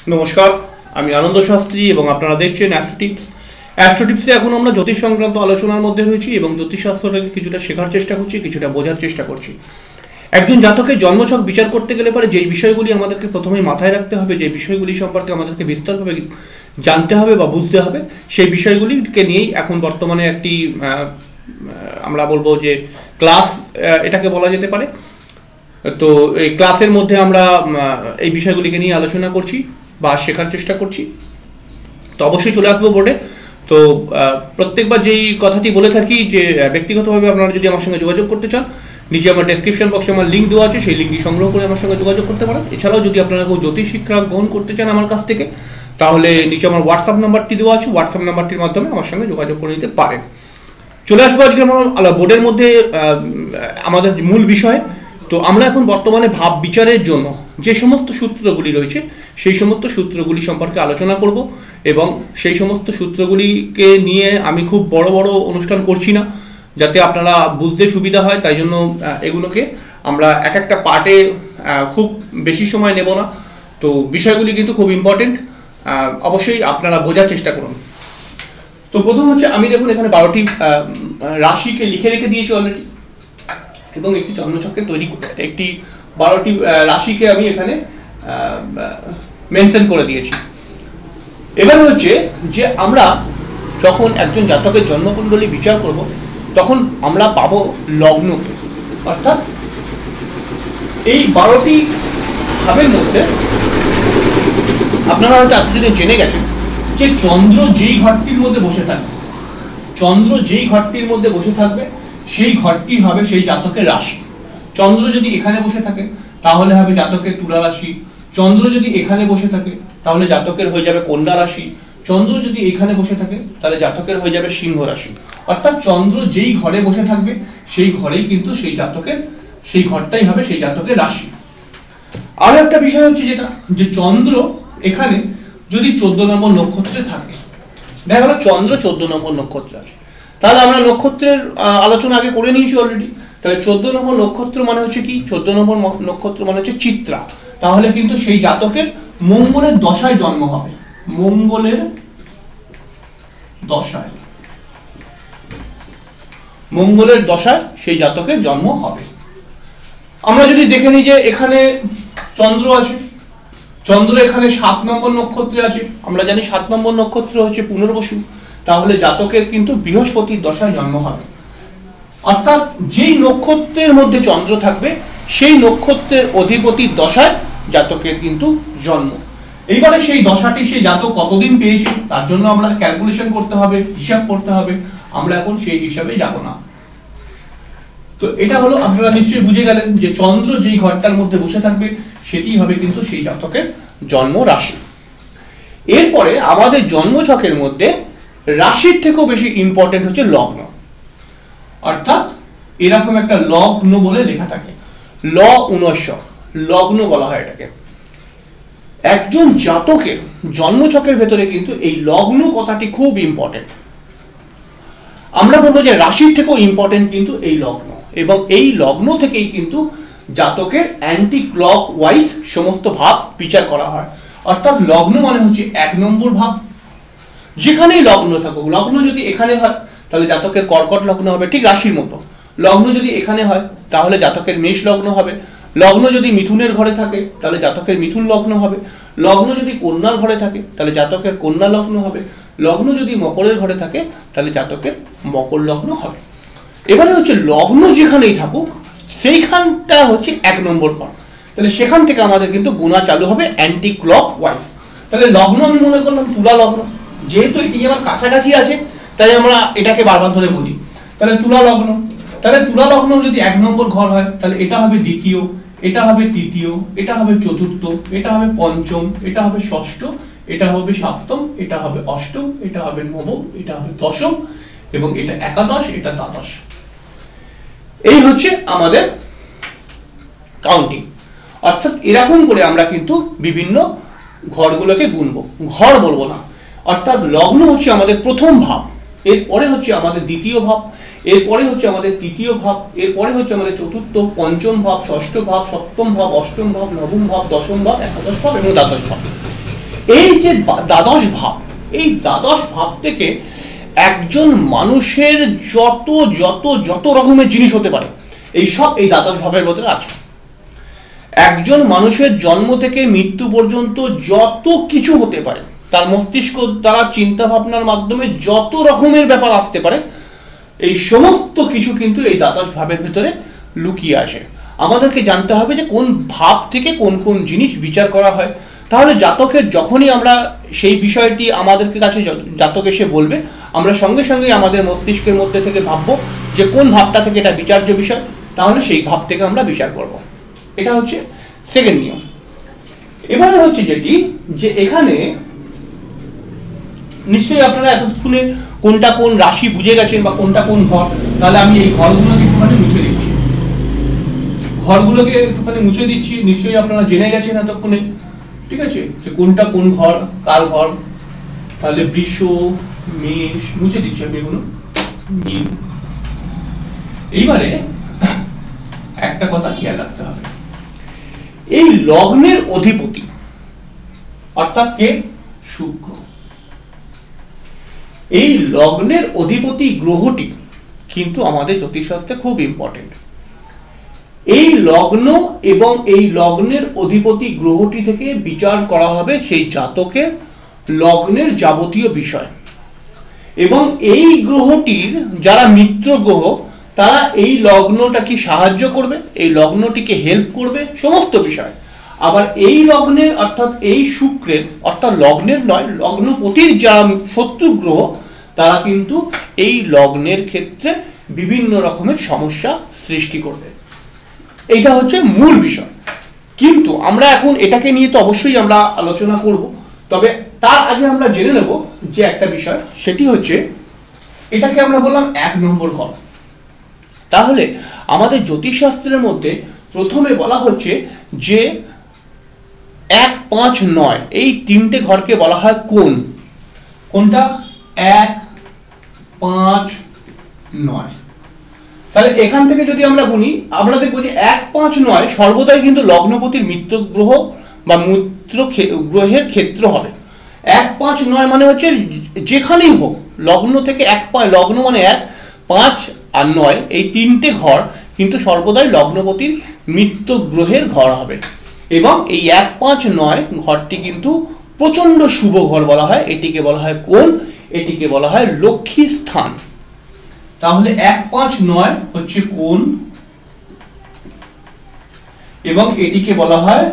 নমস্কার, আমি আনন্দ শাস্ত্রী এবং আপনারা দেখছেন অ্যাস্ট্রোটিপস। অ্যাস্ট্রোটিপসে এখন আমরা জ্যোতিষ সংক্রান্ত আলোচনার মধ্যে রয়েছি এবং জ্যোতিষশাস্ত্রটাকে কিছুটা শেখার চেষ্টা করছি, কিছুটা বোঝার চেষ্টা করছি। একজন জাতকের জন্মছক বিচার করতে গেলে পরে যেই বিষয়গুলি আমাদেরকে প্রথমেই মাথায় রাখতে হবে, যে বিষয়গুলি সম্পর্কে আমাদেরকে বিস্তারভাবে জানতে হবে বা বুঝতে হবে, সেই বিষয়গুলিকে নিয়েই এখন বর্তমানে একটি আমরা বলবো যে ক্লাস এটাকে বলা যেতে পারে। তো এই ক্লাসের মধ্যে আমরা এই বিষয়গুলিকে নিয়ে আলোচনা করছি বা শেখার চেষ্টা করছি। তো অবশ্যই চলে আসবো বোর্ডে। তো প্রত্যেকবার যেই কথাটি বলে থাকি যে ব্যক্তিগতভাবে আপনারা যদি আমার সঙ্গে যোগাযোগ করতে চান, নিচে আমার ডেসক্রিপশন বক্সে আমার লিঙ্ক দেওয়া আছে, সেই লিঙ্কটি সংগ্রহ করে আমার সঙ্গে যোগাযোগ করতে পারেন। এছাড়াও যদি আপনারা কেউ জ্যোতিষ শিক্ষা গ্রহণ করতে চান আমার কাছ থেকে, তাহলে নিচে আমার হোয়াটসঅ্যাপ নাম্বারটি দেওয়া আছে, হোয়াটসঅ্যাপ নাম্বারটির মাধ্যমে আমার সঙ্গে যোগাযোগ করে নিতে পারেন। চলে আসবো আজকে আমরা বোর্ডের মধ্যে আমাদের মূল বিষয়। তো আমরা এখন বর্তমানে ভাব বিচারের জন্য যে সমস্ত সূত্রগুলি রয়েছে সেই সমস্ত সূত্রগুলি সম্পর্কে আলোচনা করব এবং সেই সমস্ত সূত্রগুলিকে নিয়ে আমি খুব বড় বড় অনুষ্ঠান করছি না, যাতে আপনারা বুঝতে সুবিধা হয়। তাই জন্য এগুলোকে আমরা এক একটা পার্টে খুব বেশি সময় নেব না। তো বিষয়গুলি কিন্তু খুব ইম্পর্টেন্ট, অবশ্যই আপনারা বোঝার চেষ্টা করুন। তো প্রথম হচ্ছে, আমি দেখুন এখানে 12টি রাশিকে লিখে রেখে দিয়েছি অলরেডি এবং একটি জন্মছককে তৈরি করে একটি 12টি রাশিকে আমি এখানে মেনশন করে দিয়েছি। এবার হচ্ছে যে আমরা যখন একজন জাতকের জন্মকুণ্ডলী বিচার করব, তখন আমরা পাবো লগ্নকে, অর্থাৎ এই 12টি ভাবের মধ্যে আপনারা হয়তো এতদিনে জেনে গেছেন যে চন্দ্র যেই ঘরটির মধ্যে বসে থাকবে, চন্দ্র যেই ঘরটির মধ্যে বসে থাকবে সেই ঘরটি হবে সেই জাতকের রাশি। চন্দ্র যদি এখানে বসে থাকে তাহলে হবে জাতকের তুলা রাশি, চন্দ্র যদি এখানে বসে থাকে তাহলে জাতকের হয়ে যাবে কন্যা রাশি, চন্দ্র যদি এখানে বসে থাকে তাহলে জাতকের হয়ে যাবে সিংহ রাশি। অর্থাৎ চন্দ্র যেই ঘরে বসে থাকবে সেই ঘরেই কিন্তু সেই জাতকের, সেই ঘরটাই হবে সেই জাতকের রাশি। আরো একটা বিষয় হচ্ছে যেটা, যে চন্দ্র এখানে যদি 14 নম্বর নক্ষত্রে থাকে, দেখা গেল চন্দ্র 14 নম্বর নক্ষত্রে আছে, তাহলে আমরা নক্ষত্রের আলোচনা আগে করে নিয়েছি অলরেডি। তাহলে 14 নম্বর নক্ষত্র মানে হচ্ছে কি? 14 নম্বর নক্ষত্র মানে হচ্ছে চিত্রা। তাহলে কিন্তু সেই জাতকের মঙ্গলের দশায় জন্ম হবে, মঙ্গলের দশায়, মঙ্গলের দশায় সেই জাতকের জন্ম হবে। আমরা যদি দেখে নিই যে এখানে চন্দ্র আছে, চন্দ্র এখানে 7 নম্বর নক্ষত্রে আছে, আমরা জানি 7 নম্বর নক্ষত্র হচ্ছে পুনর্বসু, তাহলে জাতকের কিন্তু বৃহস্পতির দশায় জন্ম হবে। অর্থাৎ যেই নক্ষত্রের মধ্যে চন্দ্র থাকবে সেই নক্ষত্রের অধিপতির দশায় জাতকের কিন্তু জন্ম। এইবারে সেই দশাটি সেই জাতক কতদিন পেয়েছে তার জন্য আমরা ক্যালকুলেশন করতে হবে, হিসাব করতে হবে। আমরা এখন সেই হিসাবে যাব না। তো এটা হলো, আপনারা নিশ্চয়ই বুঝে গেলেন যে চন্দ্র যেই ঘরটার মধ্যে বসে থাকবে সেটি হবে কিন্তু সেই জাতকের জন্ম রাশি। এরপরে আমাদের জন্মছকের মধ্যে রাশির থেকেও বেশি ইম্পর্টেন্ট হচ্ছে লগ্ন। অর্থাৎ এরকম একটা লগ্ন বলে লেখা থাকে, লগ্ন বলা হয় এটাকে। একজন জাতকের জন্মছকের ভেতরে কিন্তু এই লগ্ন কথাটি খুব ইম্পর্টেন্ট। আমরা বলবো যে রাশির থেকেও ইম্পর্টেন্ট কিন্তু এই লগ্ন, এবং এই লগ্ন থেকেই কিন্তু জাতকের অ্যান্টি ক্লক ওয়াইজ সমস্ত ভাব বিচার করা হয়। অর্থাৎ লগ্ন মানে হচ্ছে 1 নম্বর ভাব। যেখানেই লগ্ন থাকুক, লগ্ন যদি এখানে হয় তাহলে জাতকের কর্কট লগ্ন হবে, ঠিক রাশির মতো। লগ্ন যদি এখানে হয় তাহলে জাতকের মেষ লগ্ন হবে। লগ্ন যদি মিথুনের ঘরে থাকে তাহলে জাতকের মিথুন লগ্ন হবে। লগ্ন যদি কন্যার ঘরে থাকে তাহলে জাতকের কন্যা লগ্ন হবে। লগ্ন যদি মকরের ঘরে থাকে তাহলে জাতকের মকর লগ্ন হবে। এবারে হচ্ছে লগ্ন যেখানেই থাকুক সেইখানটা হচ্ছে 1 নম্বর ঘর। তাহলে সেখান থেকে আমাদের কিন্তু গুণা চালু হবে অ্যান্টি ক্লক ওয়াইজ। তাহলে লগ্ন আমি মনে করলাম তুলা লগ্ন, যেহেতু এটি আমার কাছাকাছি আছে তাই আমরা এটাকে বারবার ধরে বলি। তাহলে তুলা লগ্ন, তাহলে তুলা লগ্ন যদি 1 নম্বর ঘর হয় তাহলে এটা হবে দ্বিতীয়, এটা হবে তৃতীয়, এটা হবে চতুর্থ, এটা হবে পঞ্চম, এটা হবে ষষ্ঠ, এটা হবে সপ্তম, এটা হবে অষ্টম, এটা হবে নবম, এটা হবে দশম, এবং এটা একাদশ, এটা দ্বাদশ। এই হচ্ছে আমাদের কাউন্টিং। অর্থাৎ এরকম করে আমরা কিন্তু বিভিন্ন ঘরগুলোকে গুনবো, ঘর বলবো না। অর্থাৎ লগ্ন হচ্ছে আমাদের প্রথম ভাব, এরপরে হচ্ছে আমাদের দ্বিতীয় ভাব, এরপরে হচ্ছে আমাদের তৃতীয় ভাব, এরপরে হচ্ছে আমাদের চতুর্থ, পঞ্চম ভাব, ষষ্ঠ ভাব, সপ্তম ভাব, অষ্টম ভাব, নবম ভাব, দশম ভাব, একাদশ ভাব এবং দ্বাদশ ভাব। এই যে দ্বাদশ ভাব, এই দ্বাদশ ভাব থেকে একজন মানুষের যত যত যত রকমের জিনিস হতে পারে এই সব এই দ্বাদশ ভাবের ভেতরে আছে। একজন মানুষের জন্ম থেকে মৃত্যু পর্যন্ত যত কিছু হতে পারে, তার মস্তিষ্ক দ্বারা চিন্তা ভাবনার মাধ্যমে যত রকমের ব্যাপার আসতে পারে, এই সমস্ত কিছু কিন্তু এই দ্বাদশ ভাবের ভিতরে লুকিয়ে আসে। আমাদেরকে জানতে হবে যে কোন ভাব থেকে কোন কোন জিনিস বিচার করা হয়। তাহলে জাতকের যখনই আমরা সেই বিষয়টি আমাদের কাছে জাতক এসে বলবে, আমরা সঙ্গে সঙ্গে আমাদের মস্তিষ্কের মধ্যে থেকে ভাববো যে কোন ভাবটা থেকে এটা বিচার্য বিষয়, তাহলে সেই ভাব থেকে আমরা বিচার করব। এটা হচ্ছে সেকেন্ড নিয়ম। এবারে হচ্ছে যেটি, যে এখানে নিশ্চয়ই আপনারা এতক্ষণে কোনটা কোন রাশি বুঝে গেছেন বা কোনটা কোন ঘর। তাহলে আমি এই ঘরগুলোকে একটুখানি মুছে দিচ্ছি, ঘরগুলোকে একটুখানি মুছে দিচ্ছি। নিশ্চয়ই আপনারা জেনে গেছেন এতক্ষণে, ঠিক আছে, যে কোনটা কোন ঘর, কার ঘর। তাহলে বৃষ, মেষ মুছে দিচ্ছি আমি এগুলো। এইবারে একটা কথা খেয়াল রাখতে হবে, এই লগ্নের অধিপতি অর্থাৎ কে? শুক্র। এই লগ্নের অধিপতি গ্রহটি কিন্তু আমাদের জ্যোতিষশাস্ত্রে খুব ইম্পর্টেন্ট। এই লগ্ন এবং এই লগ্নের অধিপতি গ্রহটি থেকে বিচার করা হবে সেই জাতকের লগ্নের যাবতীয় বিষয়, এবং এই গ্রহটির যারা মিত্র গ্রহ তারা এই লগ্নটাকে সাহায্য করবে, এই লগ্নটিকে হেল্প করবে সমস্ত বিষয়। আবার এই লগ্নের অর্থাৎ এই শুক্রের অর্থাৎ লগ্নের নয়, লগ্নপতির যারা শত্রু গ্রহ তারা কিন্তু এই লগ্নের ক্ষেত্রে বিভিন্ন রকমের সমস্যা সৃষ্টি করবে। এইটা হচ্ছে মূল বিষয়। কিন্তু আমরা এখন এটাকে নিয়ে তো অবশ্যই আমরা আলোচনা করব, তবে তার আগে আমরা জেনে নেব যে একটা বিষয়, সেটি হচ্ছে এটাকে আমরা বললাম 1 নম্বর ঘর। তাহলে আমাদের জ্যোতিষশাস্ত্রের মধ্যে প্রথমে বলা হচ্ছে যে 1, 5, 9 এই তিনটে ঘরকে বলা হয় কোণ। কোনটা? 1, 5, 9। তাহলে এখান থেকে যদি আমরা গুনি, আমরা দেখবো যে 1, 5, 9 সর্বদাই কিন্তু লগ্নপতির মিত্র গ্রহ বা মিত্র গ্রহের ক্ষেত্র হবে। 1, 5, 9 মানে হচ্ছে যেখানেই হোক লগ্ন থেকে লগ্ন মানে 1, 5 আর 9 এই তিনটে ঘর কিন্তু সর্বদাই লগ্নপতির মিত্র গ্রহের ঘর হবে। এবং এই 1, 5, 9 ঘরটি কিন্তু প্রচন্ড শুভ ঘর বলা হয়। এটিকে বলা হয় কোণ, এটিকে বলা হয় লক্ষ্মী স্থান। তাহলে 1, 5, 9 হচ্ছে কোণ এবং এটিকে বলা হয়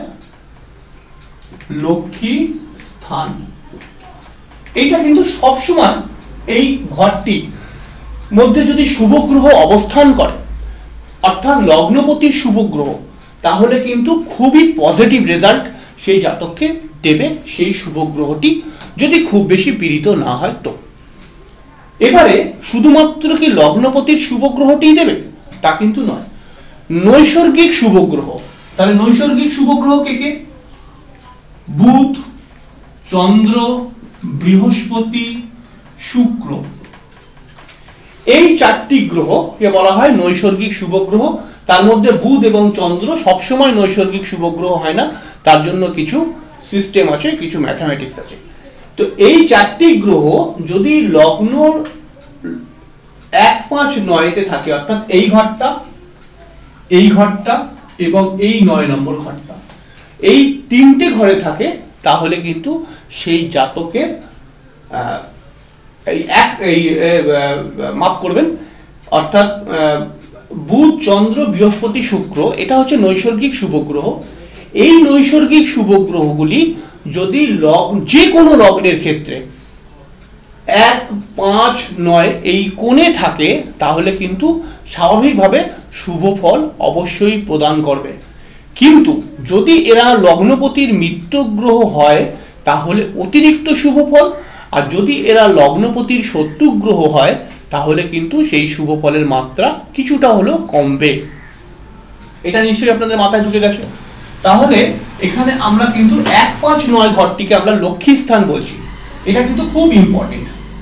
লক্ষ্মী স্থান। এইটা কিন্তু সবসময় এই ঘরটি মধ্যে যদি শুভ গ্রহ অবস্থান করে অর্থাৎ লগ্নপতির শুভ গ্রহ, তাহলে কিন্তু খুবই পজিটিভ রেজাল্ট সেই জাতককে দেবে সেই শুভ গ্রহটি, যদি খুব বেশি পীড়িত না হয় তো। এবারে শুধুমাত্র কি লগ্নপতির শুভ গ্রহটিই দেবে তা কিন্তু নয়, নৈসর্গিক শুভ গ্রহ। তাহলে নৈসর্গিক শুভ গ্রহ কে কে? বুধ, চন্দ্র, বৃহস্পতি, শুক্র। এই 4টি গ্রহকে বলা হয় নৈসর্গিক শুভ গ্রহ। তার মধ্যে বুধ এবং চন্দ্র সবসময় নৈসর্গিক শুভ গ্রহ হয় না, তার জন্য কিছু সিস্টেম আছে, কিছু ম্যাথামেটিক্স আছে। তো এই 4টি গ্রহ যদি লগ্ন 1, 5, 9 থাকে অর্থাৎ এই ঘরটা, এই ঘরটা এবং এই 9 নম্বর ঘরটা, এই তিনটে ঘরে থাকে, তাহলে কিন্তু সেই জাতকের মাফ করবেন, অর্থাৎ বুধ, চন্দ্র, বৃহস্পতি, শুক্র এটা হচ্ছে নৈসর্গিক শুভ গ্রহ। এই নৈসর্গিক শুভ গ্রহগুলি যদি যে কোনো লগ্নের ক্ষেত্রে 1, 5, 9 এই কোণে থাকে, তাহলে কিন্তু স্বাভাবিকভাবে শুভ ফল অবশ্যই প্রদান করবে। কিন্তু যদি এরা লগ্নপতির মিত্র গ্রহ হয় তাহলে অতিরিক্ত শুভ ফল, আর যদি এরা লগ্নপতির শত্রু গ্রহ হয় তাহলে কিন্তু সেই শুভ ফলের মাত্রা কিছুটা হলেও কমবে। এটা নিশ্চয়ই আপনাদের মাথায় ঢুকে গেছে। তাহলে এখানে আমরা কিন্তু 1, 5, 9 ঘরটিকে আমরা লক্ষ্মী স্থান বলছি, এটা কিন্তু খুব ইম্পর্টেন্ট।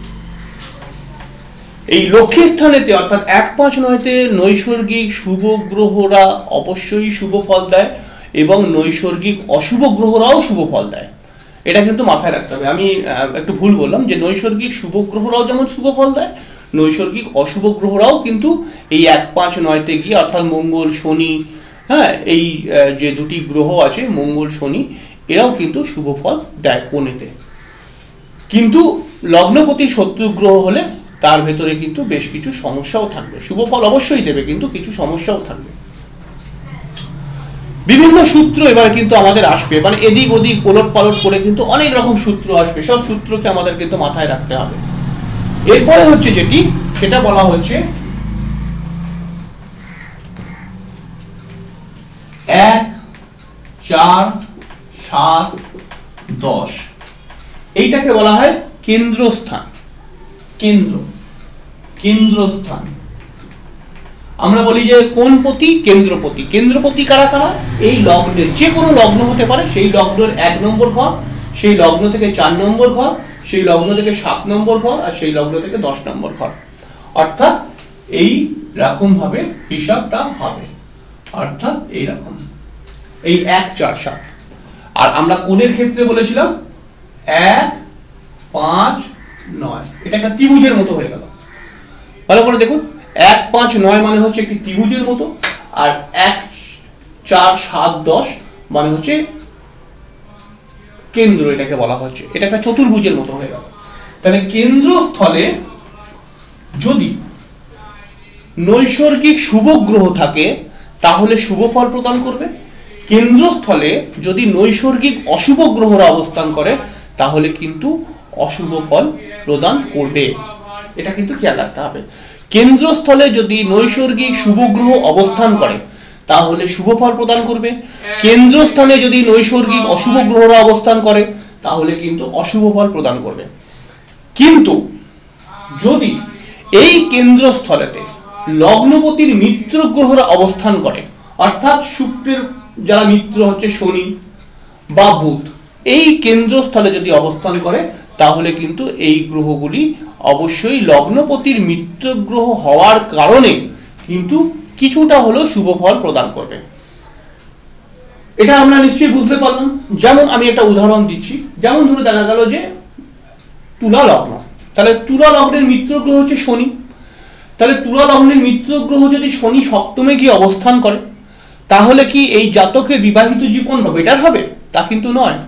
এই লক্ষ্মী স্থানেতে অর্থাৎ 1, 5, 9-তে নৈসর্গিক শুভ গ্রহরা অবশ্যই শুভ ফল দেয় এবং নৈসর্গিক অশুভ গ্রহরাও শুভ ফল দেয়। এটা কিন্তু মাথায় রাখতে হবে। আমি একটু ভুল বললাম, যে নৈসর্গিক শুভ গ্রহরাও যেমন শুভ ফল দেয়, নৈসর্গিক অশুভ গ্রহরাও কিন্তু এই 1, 5, 9-তে গিয়ে, অর্থাৎ মঙ্গল, শনি, হ্যাঁ, এই যে দুটি গ্রহ আছে মঙ্গল, শনি, এরাও কিন্তু শুভ ফল দেয় কোণেতে। কিন্তু লগ্নপতির শত্রু গ্রহ হলে তার ভেতরে কিন্তু বেশ কিছু সমস্যাও থাকবে। শুভ ফল অবশ্যই দেবে, কিন্তু কিছু সমস্যাও থাকবে। বিভিন্ন সূত্র এবার কিন্তু আমাদের আসবে, মানে এদিক ওদিক ওলট পালট করে কিন্তু অনেক রকম সূত্র আসবে। সব সূত্রকে আমাদের কিন্তু মাথায় রাখতে হবে। এরপরে হচ্ছে যেটি, সেটা বলা হচ্ছে 1, 4, 7, 10, এইটাকে বলা হয় কেন্দ্রস্থান। কেন্দ্রস্থান আমরা বলি যে কোণপতি, কেন্দ্রপতি। কেন্দ্রপতি কারা কারা? এই লগ্নের যে কোনো লগ্ন হতে পারে, সেই লগ্নের 1 নম্বর ঘর, সেই লগ্ন থেকে 4 নম্বর ঘর, সেই লগ্ন থেকে 7 নম্বর ঘর, আর সেই লগ্ন থেকে 10 নম্বর ঘর। অর্থাৎ এই রকম ভাবে হিসাবটা হবে, অর্থাৎ এইরকম, এই 1, 4, 7। আর আমরা কোণের ক্ষেত্রে বলেছিলাম 1, 5, 9, এটা একটা ত্রিভুজের মতো হয়ে গেল। ভালো করে দেখুন, 1, 5, 9 মানে হচ্ছে একটি ত্রিভুজের মতো, আর 1, 4, 7, 10 মানে হচ্ছে কেন্দ্র, এটাকে বলা হচ্ছে। এটা একটা চতুর্ভুজের মতো হয়ে গেল। তাহলে কেন্দ্রস্থলে যদি নৈসর্গিক শুভ গ্রহ থাকে তাহলে শুভ ফল প্রদান করবে। কেন্দ্রস্থলে যদি নৈসর্গিক অশুভ গ্রহরা অবস্থান করে তাহলে কিন্তু অশুভ ফল প্রদান করবে। এটা কিন্তু খেয়াল রাখতে হবে। কেন্দ্রস্থলে যদি নৈসর্গিক শুভ গ্রহ অবস্থান করে তাহলে শুভ ফল প্রদান করবে। কেন্দ্রস্থানে যদি নৈসর্গিক অশুভ গ্রহরা অবস্থান করে তাহলে কিন্তু অশুভ ফল প্রদান করবে। কিন্তু যদি এই কেন্দ্রস্থলেতে লগ্নপতির মিত্র গ্রহরা অবস্থান করে, অর্থাৎ শুক্রের যারা মিত্র হচ্ছে শনি বা বুধ, এই কেন্দ্রস্থলে যদি অবস্থান করে তাহলে কিন্তু এই গ্রহগুলি অবশ্যই লগ্নপতির মিত্র গ্রহ হওয়ার কারণে কিন্তু কিছুটা হলেও শুভ ফল প্রদান করবে। এটা আমরা নিশ্চয়ই বুঝতে পারলাম। যেমন আমি একটা উদাহরণ দিচ্ছি, যেমন ধরে দেখা গেল যে তুলা লগ্ন, তাহলে তুলা লগ্নের মিত্র গ্রহ হচ্ছে শনি। তাহলে তুলা লগ্নের মিত্র গ্রহ যদি শনি সপ্তমে গিয়ে অবস্থান করে তাহলে কি এই জাতকের বিবাহিত জীবন বেটার হবে? তা কিন্তু নয়,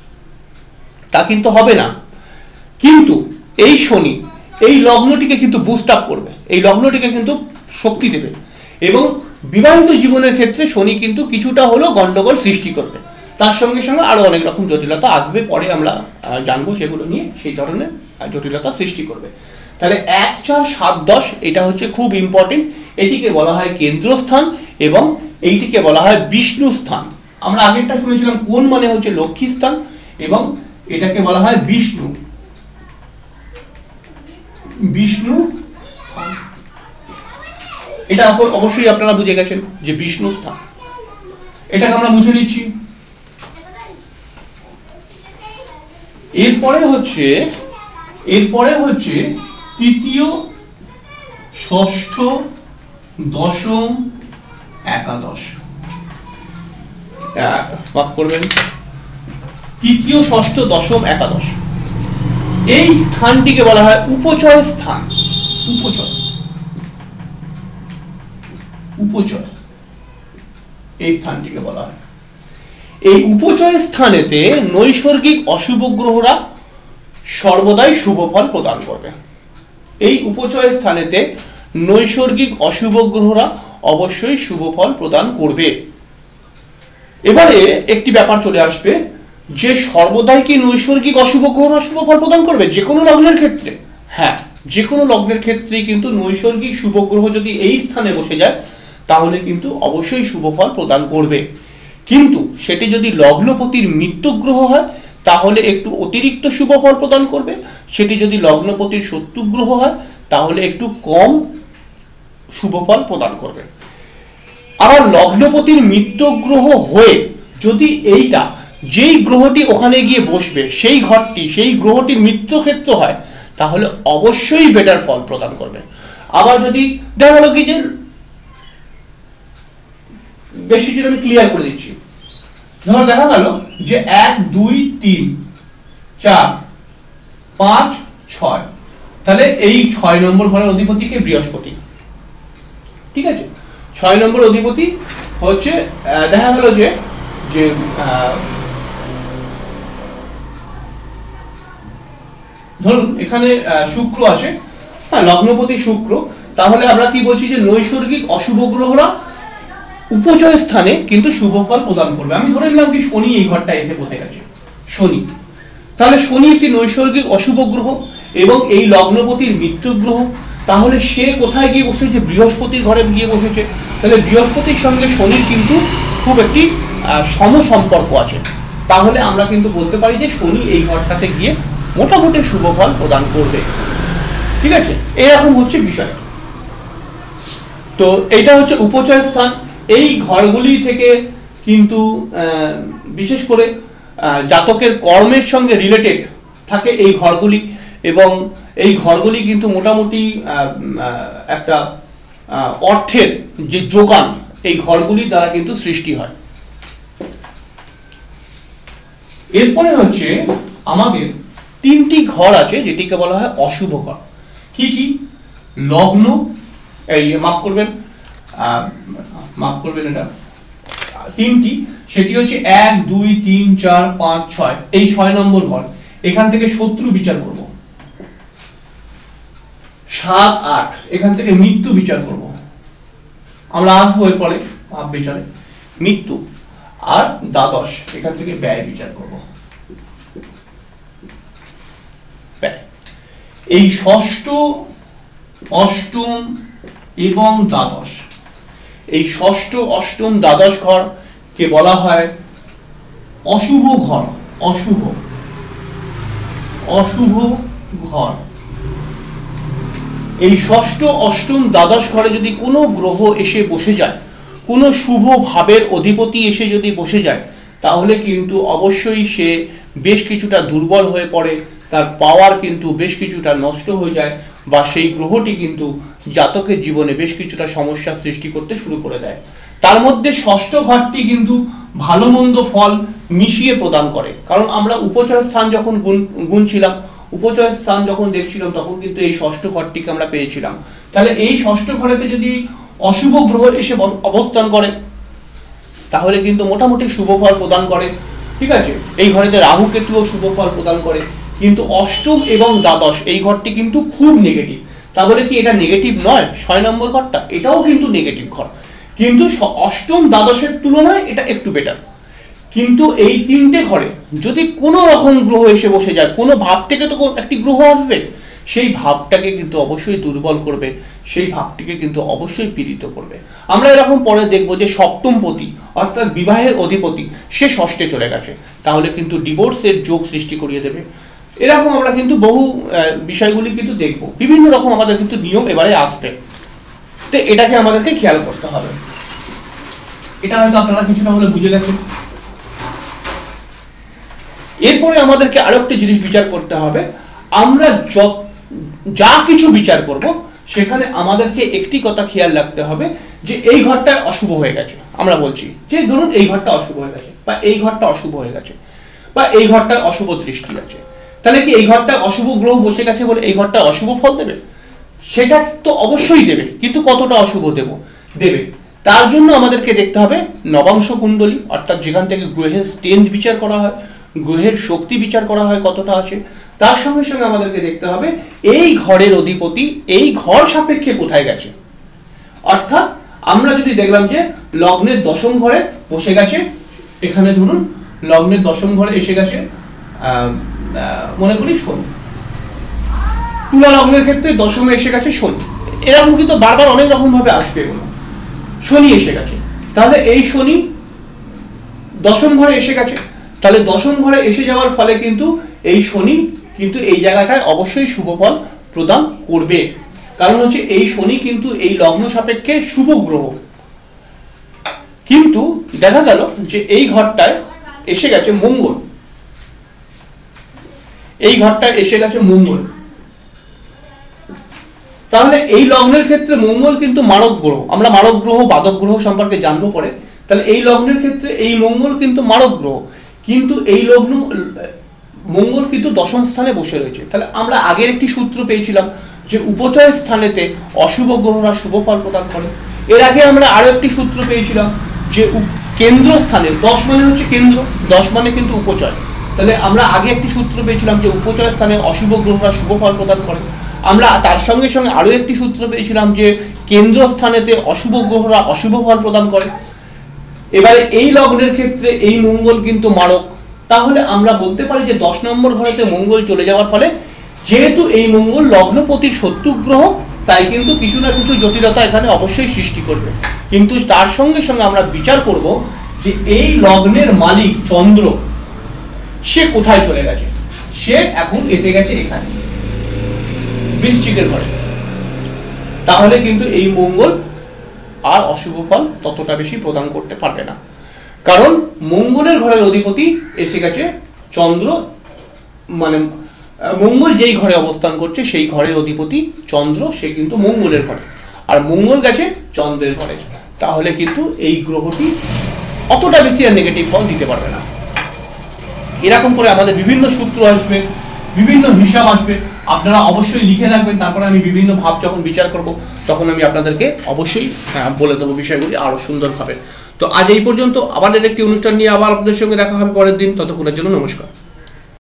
তা কিন্তু হবে না। কিন্তু এই শনি এই লগ্নটিকে কিন্তু বুস্ট আপ করবে, এই লগ্নটিকে কিন্তু শক্তি দেবে, এবং বিবাহিত জীবনের ক্ষেত্রে শনি কিন্তু কিছুটা হলেও গন্ডগোল সৃষ্টি করবে। তার সঙ্গে সঙ্গে আরো অনেক রকম জটিলতা আসবে, পরে আমরা জানবো সেগুলো নিয়ে, সেই ধরনের জটিলতা সৃষ্টি করবে। তাহলে 1, 4, 7, 10 এটা হচ্ছে খুব ইম্পর্টেন্ট। এটিকে বলা হয় কেন্দ্রস্থান এবং এইটিকে বলা হয় বিষ্ণু স্থান। আমরা আগেরটা শুনেছিলাম কোন মানে হচ্ছে লক্ষ্মী স্থান, এবং এটাকে বলা হয় বিষ্ণু স্থান। এটা অবশ্যই আপনারা বুঝে গেছেন যে বিষ্ণু স্থান। এটাকে আমরা বুঝে নিচ্ছি। এরপরে হচ্ছে তৃতীয়, ষষ্ঠ, দশম, একাদশ। মাফ করবেন, তৃতীয়, ষষ্ঠ, দশম, একাদশ, এই স্থানটিকে বলা হয় উপচয় স্থান। উপচয় এই স্থানটিকে বলা হয়। এই উপচয় স্থানেতে নৈসর্গিক অশুভ গ্রহরা সর্বদাই শুভ ফল প্রদান করবে। এই উপচয় স্থানেতে নৈসর্গিক অশুভ গ্রহরা অবশ্যই শুভ ফল প্রদান করবে। এবারে একটি ব্যাপার চলে আসবে যে সর্বদাই কি নৈসর্গিক অশুভ গ্রহরা শুভ ফল প্রদান করবে যে কোনো লগ্নের ক্ষেত্রে? হ্যাঁ, যে কোনো লগ্নের ক্ষেত্রেই কিন্তু নৈসর্গিক শুভ গ্রহ যদি এই স্থানে বসে যায় তাহলে কিন্তু অবশ্যই শুভ ফল প্রদান করবে। কিন্তু সেটি যদি লগ্নপতির মিত্র গ্রহ হয় তাহলে একটু অতিরিক্ত শুভ ফল প্রদান করবে। সেটি যদি লগ্নপতির শত্রু গ্রহ হয় তাহলে একটু কম শুভ ফল প্রদান করবে। আবার লগ্নপতির মিত্র গ্রহ হয়ে যদি এইটা যেই গ্রহটি ওখানে গিয়ে বসবে সেই ঘরটি সেই গ্রহটির মিত্র ক্ষেত্র হয় তাহলে অবশ্যই বেটার ফল প্রদান করবে। আবার যদি দেখা গেল কি যে বেশি যদি আমি ক্লিয়ার করে দিচ্ছি, ধরো দেখা গেল যে 1, 2, 3 4 5 6, তাহলে এই 6 নম্বর ঘরের অধিপতি কে? বৃহস্পতি। ঠিক আছে, 6 নম্বর অধিপতি হচ্ছে দেখা গেল যে যে ধরুন এখানে শুক্র আছে, হ্যাঁ, লগ্নপতি শুক্র, তাহলে আমরা কি বলছি যে নৈসর্গিক অশুভ গ্রহরা উপচয় স্থানে কিন্তু শুভ ফল প্রদান করবে। আমি ধরে নিলাম কি শনি এই ঘরটা এসে বসে গেছে, শনি, তাহলে শনি একটি নৈসর্গিক অশুভ গ্রহ এবং এই লগ্নপতির মৃত্যু গ্রহ, তাহলে সে কোথায় গিয়ে বসেছে? বৃহস্পতির ঘরে গিয়ে বসেছে। তাহলে বৃহস্পতির সঙ্গে শনির কিন্তু খুব একটি সমসম্পর্ক আছে, তাহলে আমরা কিন্তু বলতে পারি যে শনি এই ঘরটাতে গিয়ে মোটামুটি শুভ ফল প্রদান করবে। ঠিক আছে, এরকম হচ্ছে বিষয়। তো এটা হচ্ছে উপচয় স্থান। এই ঘরগুলি থেকে কিন্তু বিশেষ করে জাতকের কর্মের সঙ্গে রিলেটেড থাকে এই ঘরগুলি, এবং এই ঘরগুলি কিন্তু মোটামুটি একটা অর্থের যে যোগান এই ঘরগুলি দ্বারা কিন্তু সৃষ্টি হয়। এরপরে হচ্ছে আমাদের 3টি ঘর আছে যেটিকে বলা হয় অশুভ ঘর। কি কি? লগ্ন, এই মাফ করবেন এটা 3টি, সেটি হচ্ছে 1 2 3 4 5 6, এই 6 নম্বর ঘর। এখান থেকে শত্রু বিচার করব, 7 8 এখান থেকে মৃত্যু বিচার করব, আমরা আসবো এরপরে ভাব বিচারে, মৃত্যু, আর দ্বাদশ এখান থেকে ব্যয় বিচার করব। এই ষষ্ঠ, অষ্টম এবং দ্বাদশ, এই ষষ্ঠ অষ্টম দ্বাদশ ঘর কে বলা হয় অশুভ ঘর। অশুভ ঘর। এই ষষ্ঠ অষ্টম দ্বাদশ ঘরে যদি কোনো গ্রহ এসে বসে যায়, কোনো শুভ ভাবের অধিপতি এসে যদি বসে যায়, তাহলে কিন্তু অবশ্যই সে বেশ কিছুটা দুর্বল হয়ে পড়ে, তার পাওয়ার কিন্তু বেশ কিছুটা নষ্ট হয়ে যায়, বা সেই গ্রহটি কিন্তু জাতকের জীবনে বেশ কিছুটা সমস্যা সৃষ্টি করতে শুরু করে দেয়। তার মধ্যে ষষ্ঠ ঘরটি কিন্তু ভালো মন্দ ফল মিশিয়ে প্রদান করে, কারণ আমরা উপচয় স্থান যখন গুনছিলাম, উপচয় স্থান যখন দেখছিলাম, তখন কিন্তু এই ষষ্ঠ ঘরটিকে আমরা পেয়েছিলাম। তাহলে এই ষষ্ঠ ঘরেতে যদি অশুভ গ্রহ এসে অবস্থান করে, তাহলে কিন্তু মোটামুটি শুভ ফল প্রদান করে। ঠিক আছে, এই ঘরেতে রাহু কেতুও শুভ ফল প্রদান করে, কিন্তু অষ্টম এবং দ্বাদশ এই ঘরটি কিন্তু খুব নেগেটিভ। তাহলে কি এটা নেগেটিভ নয়? 6 নম্বর ঘরটা এটাও কিন্তু নেগেটিভ ঘর, কিন্তু অষ্টম দ্বাদশের তুলনায় এটা একটু বেটার। কিন্তু এই 3টে ঘরে যদি কোনো রকম গ্রহ এসে বসে যায়, কোনো ভাব থেকে তো একটি গ্রহ আসবে, সেই ভাবটাকে কিন্তু অবশ্যই দুর্বল করবে, সেই ভাবটিকে কিন্তু অবশ্যই পীড়িত করবে। আমরা এরকম পরে দেখবো যে সপ্তমপতি অর্থাৎ বিবাহের অধিপতি সে ষষ্ঠে চলে গেছে, তাহলে কিন্তু ডিভোর্সের যোগ সৃষ্টি করিয়ে দেবে। এরকম আমরা কিন্তু বহু বিষয়গুলি কিন্তু দেখবো, বিভিন্ন রকম আমাদের কিন্তু নিয়ম এবারে আসবে, তো এটাকে আমাদেরকে খেয়াল করতে হবে। এটা হয়তো আপনারা কিছুটা হলে বুঝে গেছেন। এরপরে আমাদেরকে আরেকটি জিনিস বিচার করতে হবে, আমরা যা কিছু বিচার করব সেখানে আমাদেরকে একটি কথা খেয়াল রাখতে হবে যে এই ঘরটা অশুভ হয়ে গেছে। আমরা বলছি যে ধরুন এই ঘরটা অশুভ হয়ে গেছে, বা এই ঘরটা অশুভ হয়ে গেছে, বা এই ঘরটা অশুভ দৃষ্টি আছে, তাহলে কি এই ঘরটা অশুভ গ্রহ বসে গেছে বলে এই ঘরটা অশুভ ফল দেবে? সেটা তো অবশ্যই দেবে, কিন্তু কতটা অশুভ দেবে তার জন্য আমাদেরকে দেখতে হবে নবাংশ কুণ্ডলী, অর্থাৎ যেখান থেকে গ্রহের স্ট্রেংথ বিচার করা হয়, গ্রহের শক্তি বিচার করা হয় কতটা আছে। তার সঙ্গে সঙ্গে আমাদেরকে দেখতে হবে এই ঘরের অধিপতি এই ঘর সাপেক্ষে কোথায় গেছে। অর্থাৎ আমরা যদি দেখলাম যে লগ্নের দশম ঘরে বসে গেছে, এখানে ধরুন লগ্নের দশম ঘরে এসে গেছে মনে করি শনি, তুলা লগ্নের ক্ষেত্রে দশমে এসে গেছে শনি, এরকম কিন্তু বারবার অনেক রকম ভাবে আসবে, এগুলো শনি এসে গেছে, তাহলে এই শনি দশম ঘরে এসে গেছে, তাহলে দশম ঘরে এসে যাওয়ার ফলে কিন্তু এই শনি কিন্তু এই জায়গাটায় অবশ্যই শুভ ফল প্রদান করবে, কারণ হচ্ছে এই শনি কিন্তু এই লগ্ন সাপেক্ষে শুভ গ্রহ। কিন্তু দেখা গেল যে এই ঘরটায় এসে গেছে মঙ্গল, এই ঘরটায় এসে গেছে মঙ্গল, তাহলে এই লগ্নের ক্ষেত্রে মঙ্গল কিন্তু মারক গ্রহ, আমরা মারক গ্রহ বাদক গ্রহ সম্পর্কে জানবো পরে। তাহলে এই লগ্নের ক্ষেত্রে এই মঙ্গল কিন্তু মারক গ্রহ, কিন্তু এই লগ্ন মঙ্গল কিন্তু দশম স্থানে বসে রয়েছে। তাহলে আমরা আগের একটি সূত্র পেয়েছিলাম যে উপচয় স্থানেতে অশুভ গ্রহরা শুভ ফল প্রদান করে। এর আগে আমরা আরো একটি সূত্র পেয়েছিলাম যে কেন্দ্র স্থানে, 10 মানে হচ্ছে কেন্দ্র, 10 মানে কিন্তু উপচয়। তাহলে আমরা আগে একটি সূত্র পেয়েছিলাম যে উপচয় স্থানে অশুভ গ্রহরা শুভ ফল প্রদান করে। আমরা তার সঙ্গে সঙ্গে আরো একটি সূত্র পেয়েছিলাম যে কেন্দ্র স্থানেতে অশুভ গ্রহরা অশুভ ফল প্রদান করে। এবারে এই লগ্নের ক্ষেত্রে এই মঙ্গল কিন্তু মারক। তাহলে আমরা বলতে পারি যে 10 নম্বর ঘরেতে মঙ্গল চলে যাওয়ার ফলে, যেহেতু এই মঙ্গল লগ্নপতির শত্রু গ্রহ, তাই কিন্তু কিছু না কিছু জটিলতা এখানে অবশ্যই সৃষ্টি করবে। কিন্তু তার সঙ্গে সঙ্গে আমরা বিচার করব যে এই লগ্নের মালিক চন্দ্র সে কোথায় চলে গেছে। সে এখন এসে গেছে এখানে বৃশ্চিকের ঘরে। তাহলে কিন্তু এই মঙ্গল আর অশুভ ফল ততটা বেশি প্রদান করতে পারবে না, কারণ মঙ্গলের ঘরের অধিপতি এসে গেছে চন্দ্র, মানে মঙ্গল যেই ঘরে অবস্থান করছে সেই ঘরের অধিপতি চন্দ্র, সে কিন্তু মঙ্গলের ঘরে, আর মঙ্গল গেছে চন্দ্রের ঘরে। তাহলে কিন্তু এই গ্রহটি অতটা বেশি আর নেগেটিভ ফল দিতে পারবে না। এরকম করে আমাদের বিভিন্ন সূত্র আসবে, বিভিন্ন হিসাব আসবে, আপনারা অবশ্যই লিখে রাখবেন। তারপরে আমি বিভিন্ন ভাব যখন বিচার করব তখন আমি আপনাদেরকে অবশ্যই বলে দেবো বিষয়গুলি আরো সুন্দরভাবে। তো আজ এই পর্যন্ত, আবার একটি অনুষ্ঠান নিয়ে আবার আপনাদের সঙ্গে দেখা হবে পরের দিন। ততক্ষণের জন্য নমস্কার।